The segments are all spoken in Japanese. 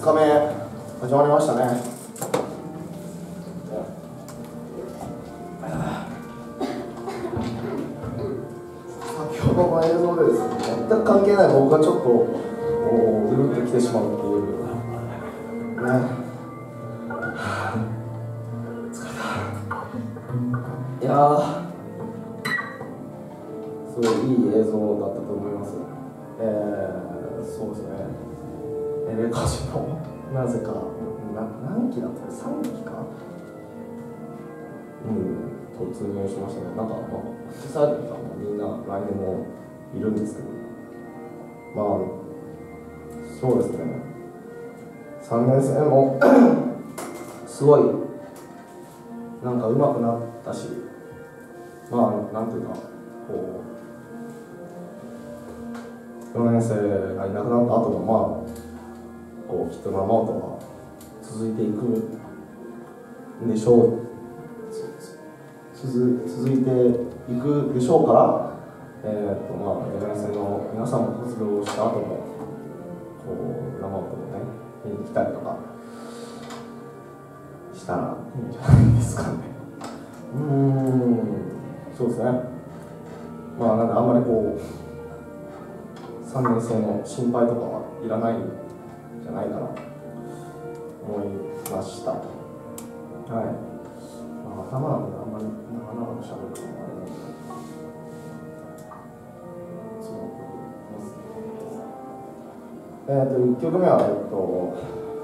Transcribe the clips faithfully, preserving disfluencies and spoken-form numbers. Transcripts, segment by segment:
日目始まりましたね。先ほどの映像でですね、全く関係ない僕がちょっとうるっと来てしまうっていうね。疲れた。いやー、すごいいい映像だったと思います。えー、そうですね。エレカジのなぜかな何機だったかさんきか、うん、突入しましたね。なんか、まあ、手伝いがみんな来年もいるんですけど、まあ、そうですね、さんねん生もすごいなんか上手くなったし、まあ、なんていうか、こう、よねん生がいなくなった後も、まあ、こうきっと生音が続いていくんでしょう。続続いていくでしょうから、えーとまあ、よねん生の皆さんも卒業した後もこう生音をね見に来たりとかしたらいいんじゃないですかね。うーん、そうですね。まあなんであんまりこうさんねん生の心配とかはいらないんじゃないかなと思いました。はい。まあ、頭なんであんまり長々と喋るのもあれなんで、そうえっといっきょくめはえっと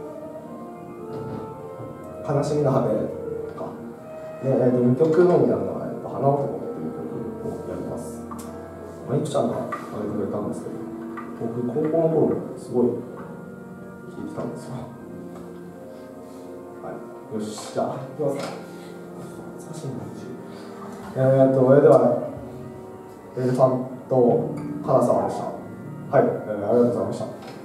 悲しみの果てか。で、えっとにきょくめにやるのはえっと花男っていう曲をやります。まあ、いくちゃんが挙げてくれたんですけど、僕高校の頃すごい聴いてたんですよ。はい、よし、じゃあ行きますか。難しいな。えー、っと、それでは、エレファントカラサワでした。はい、えー、ありがとうございました。